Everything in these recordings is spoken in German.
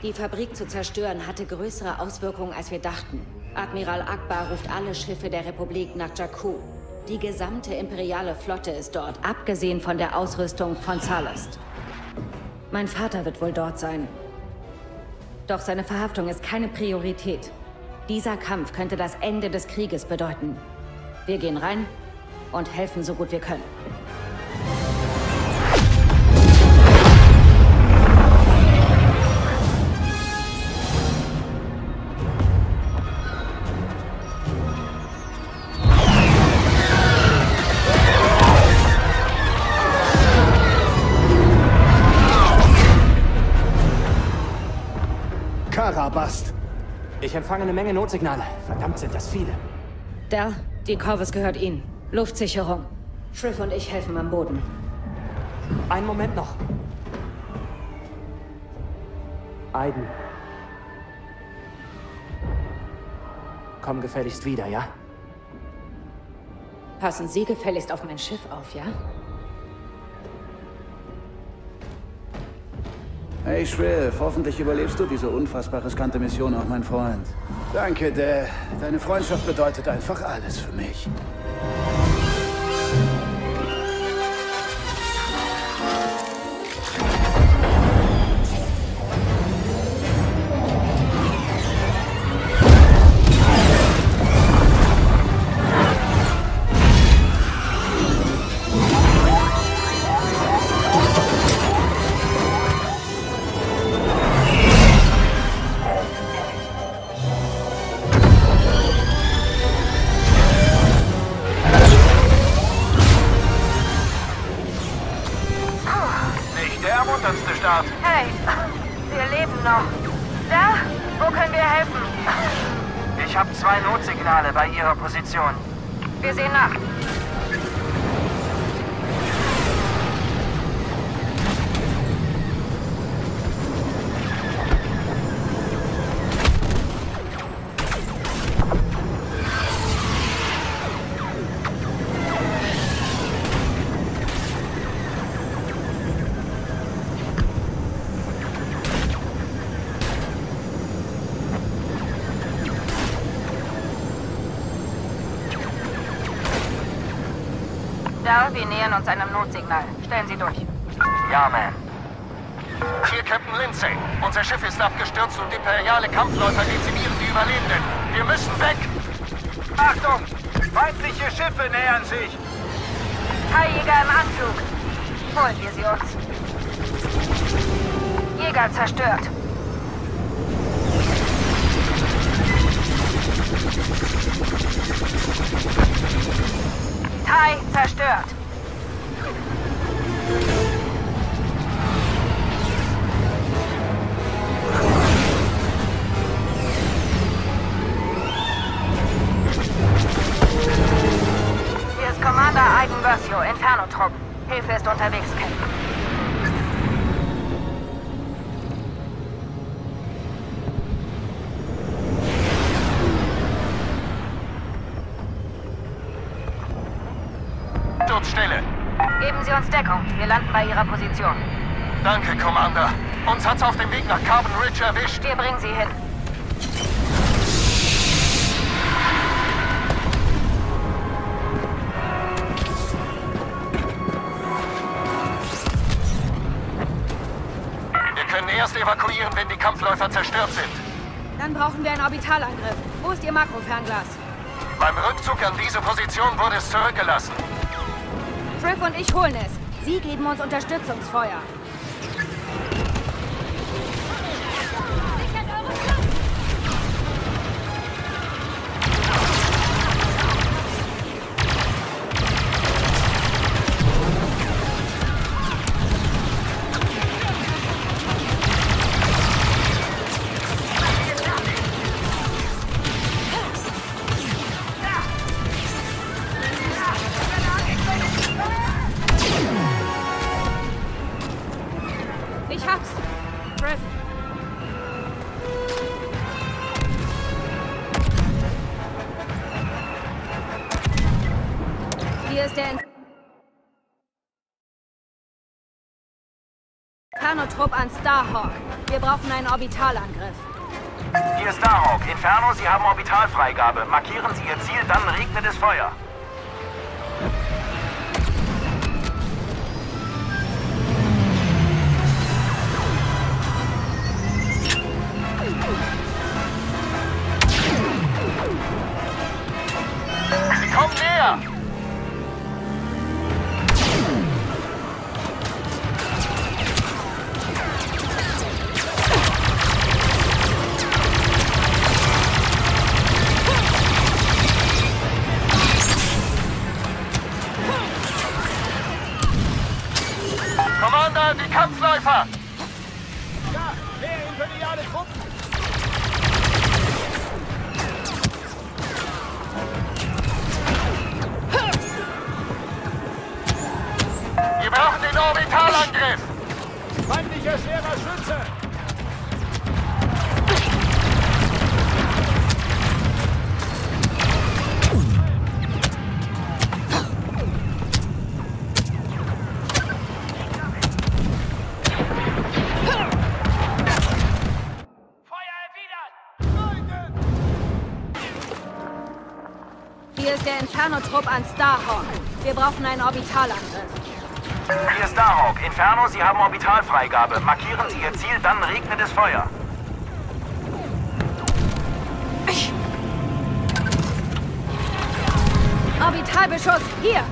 Die Fabrik zu zerstören hatte größere Auswirkungen, als wir dachten. Admiral Akbar ruft alle Schiffe der Republik nach Jakku. Die gesamte imperiale Flotte ist dort, abgesehen von der Ausrüstung von Zalest. Mein Vater wird wohl dort sein. Doch seine Verhaftung ist keine Priorität. Dieser Kampf könnte das Ende des Krieges bedeuten. Wir gehen rein und helfen so gut wir können. Karabast. Ich empfange eine Menge Notsignale. Verdammt, sind das viele. Dell, die Corvus gehört Ihnen. Luftsicherung. Shriv und ich helfen am Boden. Einen Moment noch. Aiden. Komm gefälligst wieder, ja? Passen Sie gefälligst auf mein Schiff auf, ja? Hey Shriv, hoffentlich überlebst du diese unfassbar riskante Mission auch, mein Freund. Danke, Dell. Deine Freundschaft bedeutet einfach alles für mich. Hey, wir leben noch. Da? Wo können wir helfen? Ich habe 2 Notsignale bei Ihrer Position. Wir sehen nach. Da, wir nähern uns einem Notsignal. Stellen Sie durch. Ja, Ma'am. Hier Captain Lindsay. Unser Schiff ist abgestürzt und imperiale Kampfläufer dezimieren die Überlebenden. Wir müssen weg! Achtung! Feindliche Schiffe nähern sich! High-Jäger im Anflug. Holen wir sie uns. Jäger zerstört. TIE zerstört. Hier ist Commander Aiden Versio, Inferno-Trupp. Hilfe ist unterwegs, Captain. Sturzstelle. Geben Sie uns Deckung. Wir landen bei Ihrer Position. Danke, Commander. Uns hat's auf dem Weg nach Carbon Ridge erwischt. Wir bringen Sie hin. Wir können erst evakuieren, wenn die Kampfläufer zerstört sind. Dann brauchen wir einen Orbitalangriff. Wo ist Ihr Makrofernglas? Beim Rückzug an diese Position wurde es zurückgelassen. Shriv und ich holen es. Sie geben uns Unterstützungsfeuer. Ich hab's. Shriv. Hier ist der Inferno-Trupp an Starhawk. Wir brauchen einen Orbitalangriff. Hier ist Starhawk. Inferno, Sie haben Orbitalfreigabe. Markieren Sie Ihr Ziel, dann regnet es Feuer. Sie kommen näher! Commander, die Kampfläufer! Ja, mehr imperiale Truppen! Wir brauchen den Orbitalangriff! Feindlicher schwerer Schütze! Hier ist der Inferno-Trupp an Starhawk. Wir brauchen einen Orbitalangriff. Hier ist Starhawk. Inferno, Sie haben Orbitalfreigabe. Markieren Sie Ihr Ziel, dann regnet es Feuer. Orbitalbeschuss, hier!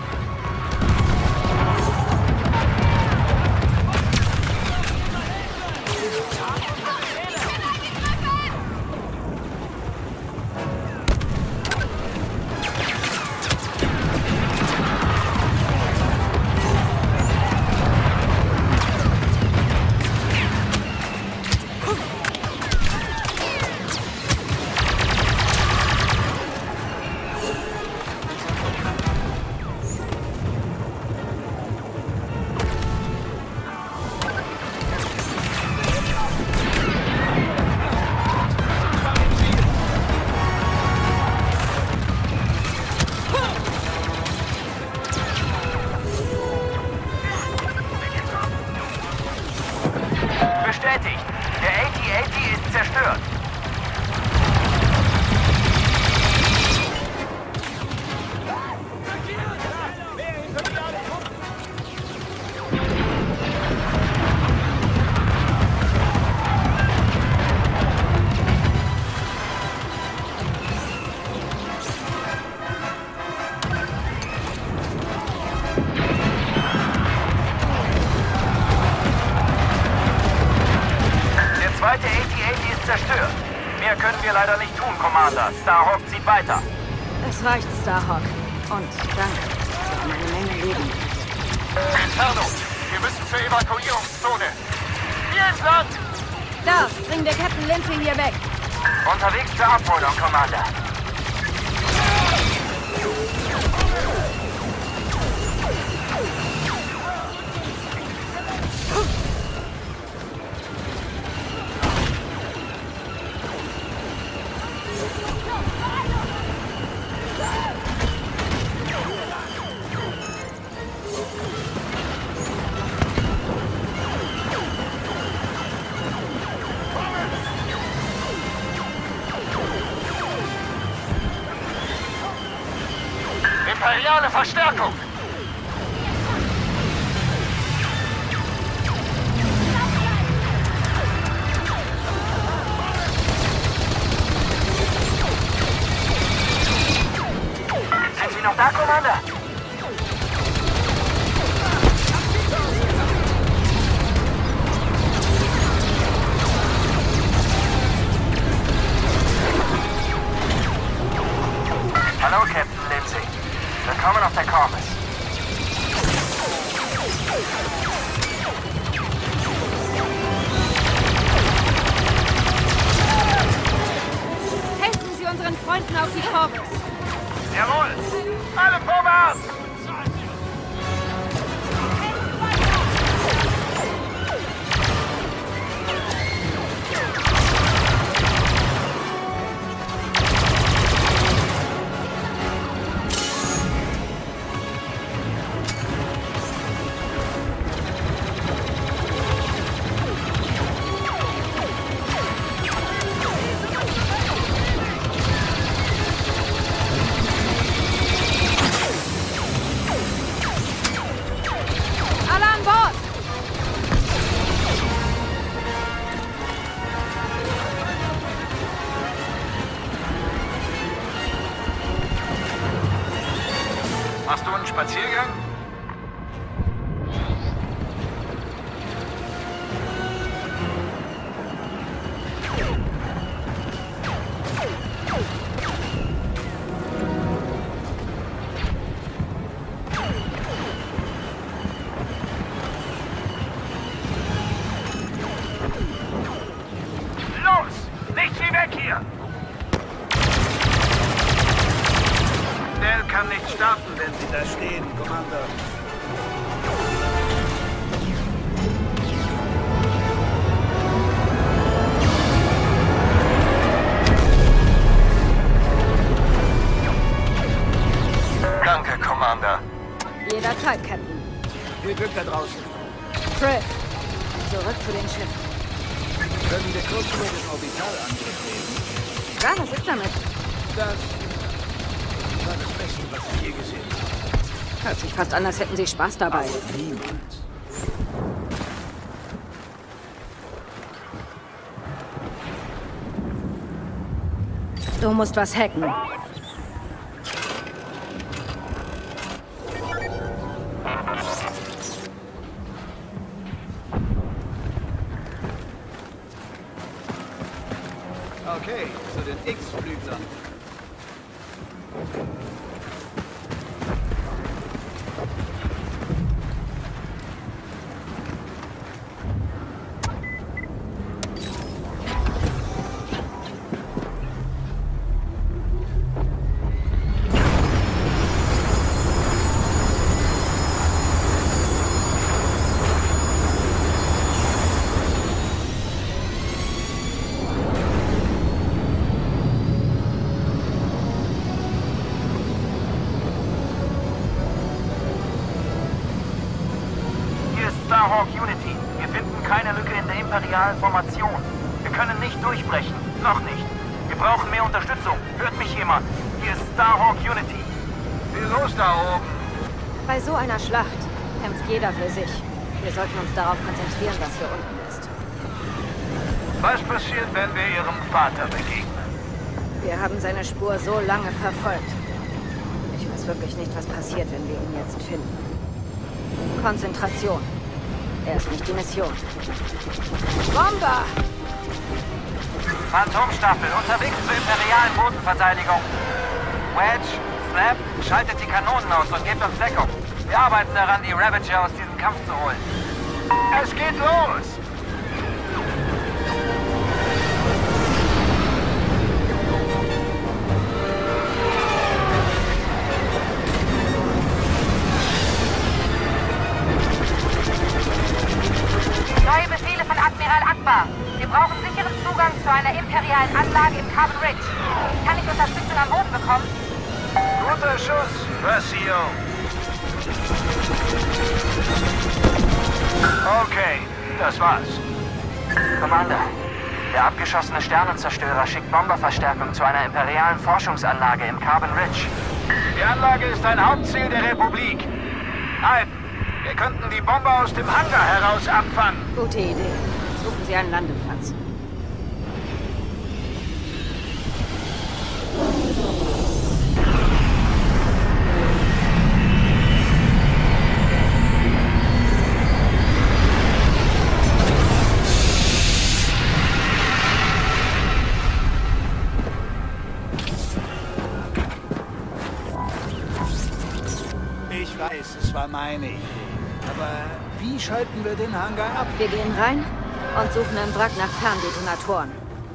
Bestätigt. Der AT-AT ist zerstört. Mehr imperiale Truppen! Der zweite AT-AT ist zerstört. Mehr können wir leider nicht tun, Commander. Starhawk zieht weiter. Es reicht, Starhawk. Und danke. Sie haben eine Menge Leben. Inferno, wir müssen zur Evakuierungszone. Hier ins Land! Da, bring der Captain Lindsay hier weg. Unterwegs zur Abholung, Commander. Imperiale Verstärkung! Sind Sie noch da, Commander? Hallo, Captain Lindsay. Willkommen auf der Corvus. draußen. Chris, zurück zu den Schiffen. Können wir kurz über den Orbitalangriff reden? Ja, was ist damit? Das war das Beste, was ich je gesehen habe. Hört sich fast an, als hätten Sie Spaß dabei. Niemals. Du musst was hacken. Okay, zu den X-Flüglern. Starhawk Unity. Wir finden keine Lücke in der imperialen Formation. Wir können nicht durchbrechen. Noch nicht. Wir brauchen mehr Unterstützung. Hört mich jemand? Hier ist Starhawk Unity. Viel los da oben. Bei so einer Schlacht kämpft jeder für sich. Wir sollten uns darauf konzentrieren, was hier unten ist. Was passiert, wenn wir Ihrem Vater begegnen? Wir haben seine Spur so lange verfolgt. Ich weiß wirklich nicht, was passiert, wenn wir ihn jetzt finden. Konzentration. Er ist nicht die Mission. Bomber! Phantomstaffel unterwegs zur imperialen Bodenverteidigung. Wedge, Snap, schaltet die Kanonen aus und gebt uns Deckung. Wir arbeiten daran, die Ravager aus diesem Kampf zu holen. Es geht los! Neue Befehle von Admiral Akbar. Wir brauchen sicheren Zugang zu einer imperialen Anlage im Carbon Ridge. Kann ich Unterstützung am Boden bekommen? Guter Schuss, Versio. Okay, das war's. Commander, der abgeschossene Sternenzerstörer schickt Bomberverstärkung zu einer imperialen Forschungsanlage im Carbon Ridge. Die Anlage ist ein Hauptziel der Republik. Nein, wir könnten die Bomber aus dem Hangar heraus abfangen. Gute Idee. Suchen Sie einen Landeplatz. Ich weiß, es war meine Idee. Aber wie schalten wir den Hangar ab? Wir gehen rein und suchen im Wrack nach Ferndetonatoren.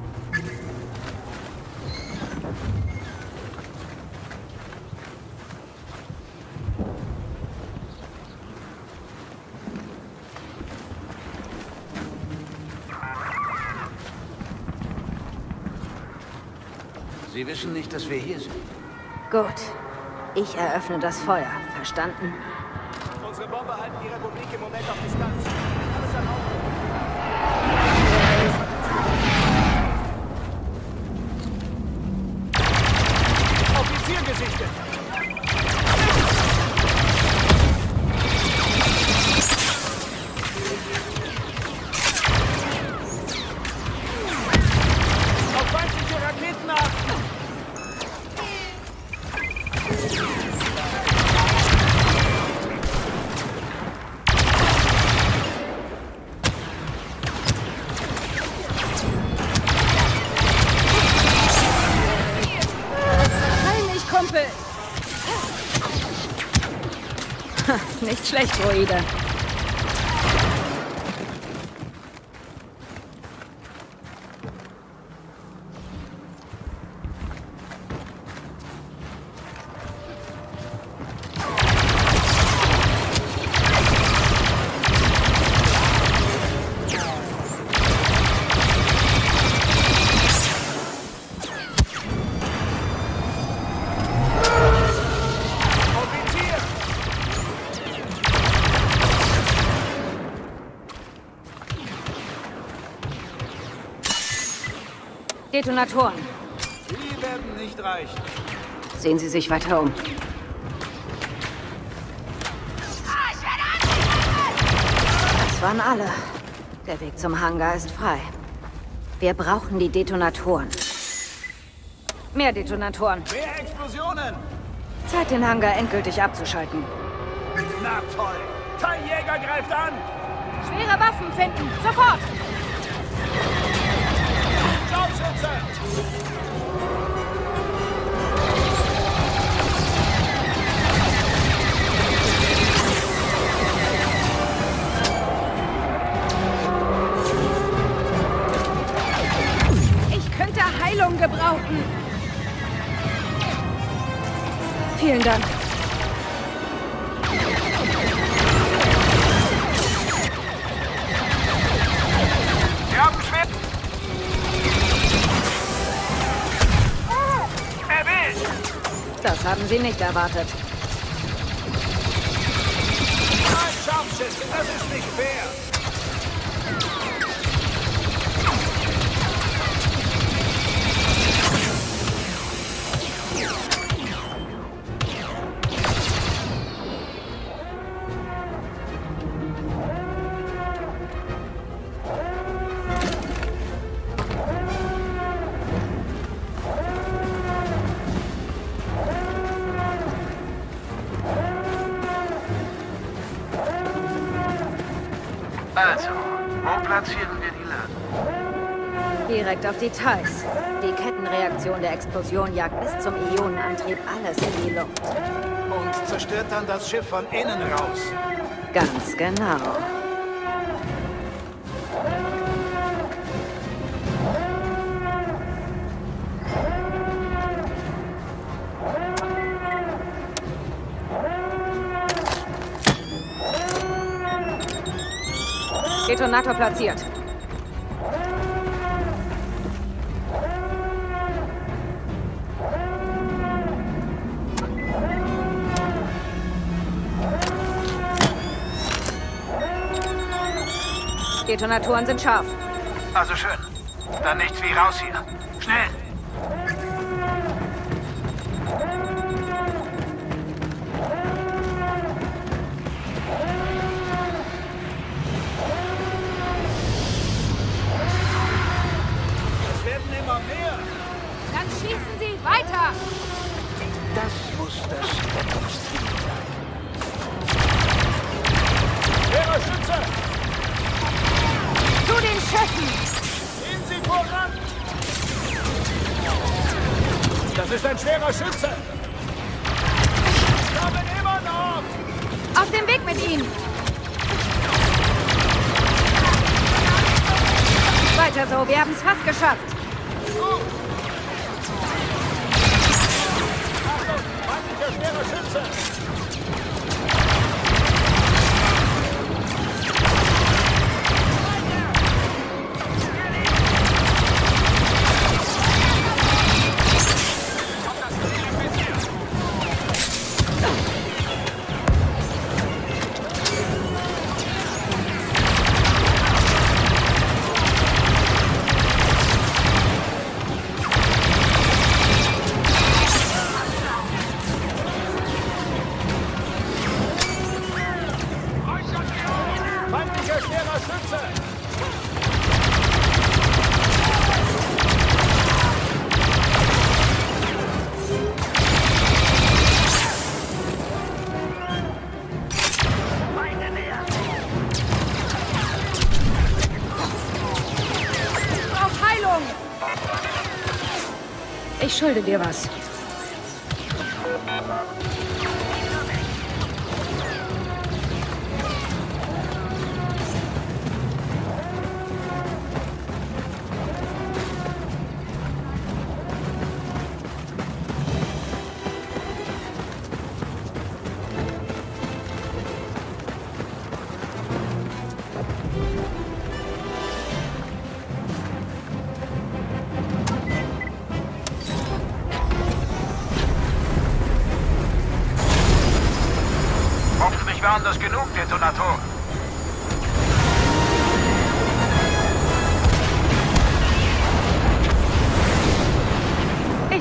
Sie wissen nicht, dass wir hier sind. Gut. Ich eröffne das Feuer. Verstanden? Unsere Bomber halten die Republik im Moment auf Distanz. Alles erlaubt. Offizier gesichtet. Auf feindliche Raketen achten. Kumpel! Nicht schlecht, Droide. Detonatoren. Die werden nicht reichen. Sehen Sie sich weiter um. Das waren alle. Der Weg zum Hangar ist frei. Wir brauchen die Detonatoren. Mehr Detonatoren. Mehr Explosionen! Zeit, den Hangar endgültig abzuschalten. Na toll! Teiljäger greift an! Schwere Waffen finden! Sofort! Scharfschütze! Ich könnte Heilung gebrauchen. Vielen Dank. Wir haben schwer... Erwischt! Das haben Sie nicht erwartet. Ein Scharfschütze, das ist nicht fair! Also, wo platzieren wir die Ladung? Direkt auf die Thais. Die Kettenreaktion der Explosion jagt bis zum Ionenantrieb alles in die Luft. Und zerstört dann das Schiff von innen raus. Ganz genau. Detonator platziert. Detonatoren sind scharf. Also schön. Dann nichts wie raus hier. Schnell! Es werden immer mehr! Dann schießen Sie weiter! Das muss das Rettungsziel sein. Schwerer Schütze! Zu den Schiffen! Gehen Sie voran! Das ist ein schwerer Schütze! Wir kommen immer noch! Auf dem Weg mit Ihnen! Weiter so, wir haben es fast geschafft. Achtung, feindlicher schwerer Schütze! Feindlicher schwerer Schütze! Auf Heilung! Ich schulde dir was. Hoffentlich waren das genug Detonatoren.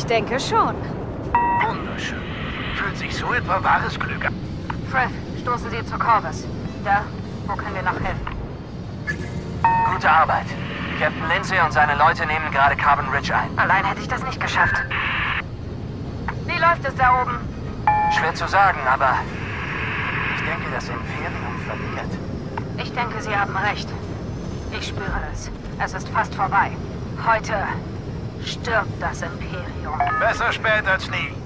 Ich denke schon. Wunderschön. Fühlt sich so etwa wahres Glück an? Trev, stoßen Sie zu Corvus. Da, wo können wir noch helfen? Gute Arbeit. Captain Lindsay und seine Leute nehmen gerade Carbon Ridge ein. Allein hätte ich das nicht geschafft. Wie läuft es da oben? Schwer zu sagen, aber ich denke, das Imperium verliert. Ich denke, Sie haben recht. Ich spüre es. Es ist fast vorbei. Heute stirbt das Imperium. Besser spät als nie.